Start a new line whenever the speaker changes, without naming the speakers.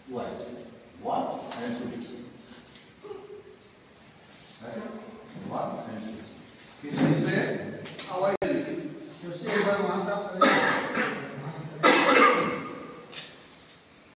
y. What and it. ऐसा what and it. फिर इसमें अवॉइड तो उससे एक बार वहाँ से